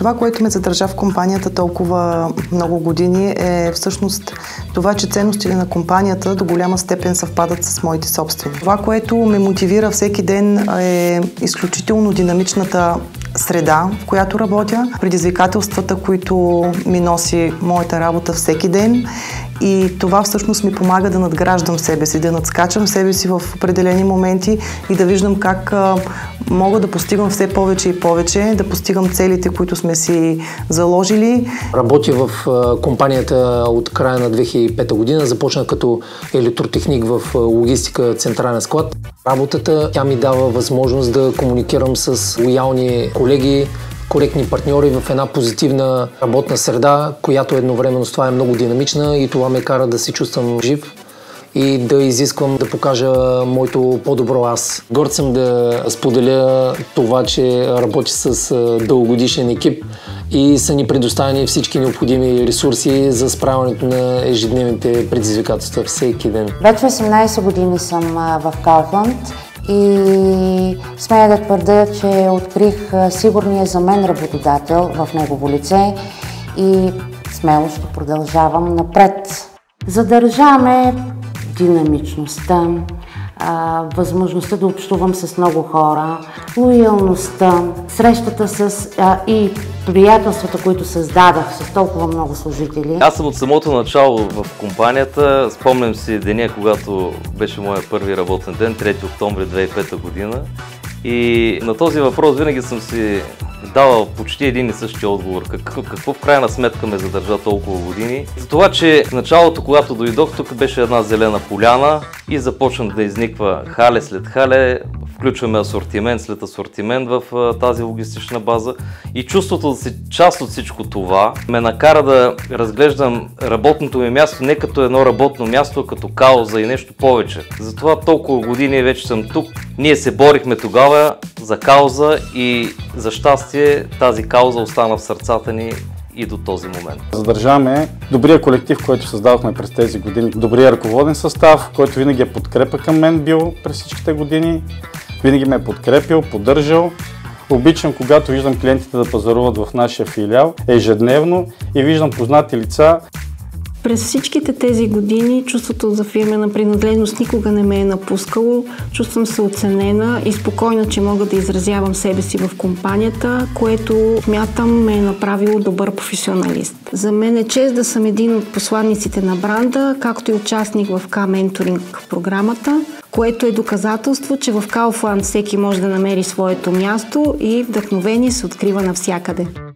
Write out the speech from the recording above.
Това, което ме задържа в компанията толкова много години е всъщност това, че ценностите на компанията до голяма степен съвпадат с моите собствени. Това, което ме мотивира всеки ден е изключително динамичната среда, в която работя, предизвикателствата, които ми носи моята работа всеки ден и това всъщност ми помага да надграждам себе си, да надскачам себе си в определени моменти и да виждам как мога да постигам все повече и повече, да постигам целите, които сме си заложили. Работя в компанията от края на 2005 година, започнах като електротехник в логистика централен склад. Работата тя ми дава възможност да комуникирам с лоялни колеги, коректни партньори в една позитивна работна среда, която едновременно с това е много динамична и това ме кара да се чувствам жив и да изисквам да покажа моето по-добро аз. Горд съм да споделя това, че работя с дългогодишен екип и са ни предоставени всички необходими ресурси за справянето на ежедневните предизвикателства всеки ден. Вече 18 години съм в Kaufland и смея да твърдя, че открих сигурния за мен работодател в негово лице и смело ще продължавам напред. Задържаме динамичността, възможността да общувам с много хора, лоялността, срещата и приятелствата, които създадах с толкова много служители. Аз съм от самото начало в компанията. Спомням си деня, когато беше моят първи работен ден, 3 октомври 2005 година. И на този въпрос винаги съм си давал почти един и същи отговор. Какво в крайна сметка ме задържа толкова години? За това, че в началото, когато дойдох, тук беше една зелена поляна и започнах да изниква хале след хале. Включваме асортимент след асортимент в тази логистична база и чувството да си част от всичко това ме накара да разглеждам работното ми място не като едно работно място, а като кауза и нещо повече. Затова толкова години вече съм тук. Ние се борихме тогава за кауза и за щастие тази кауза остана в сърцата ни и до този момент. Задържаваме добрия колектив, който създавахме през тези години, добрия ръководен състав, който винаги е подкрепа към мен бил през всичките години. Винаги ме е подкрепил, поддържал. Обичам, когато виждам клиентите да пазаруват в нашия филиал ежедневно и виждам познати лица. През всичките тези години чувството за фирмена принадлежност никога не ме е напускало. Чувствам се оценена и спокойна, че мога да изразявам себе си в компанията, което смятам ме е направило добър професионалист. За мен е чест да съм един от посланиците на бранда, както и участник в K-менторинг програмата, което е доказателство, че в Kaufland всеки може да намери своето място и вдъхновение се открива навсякъде.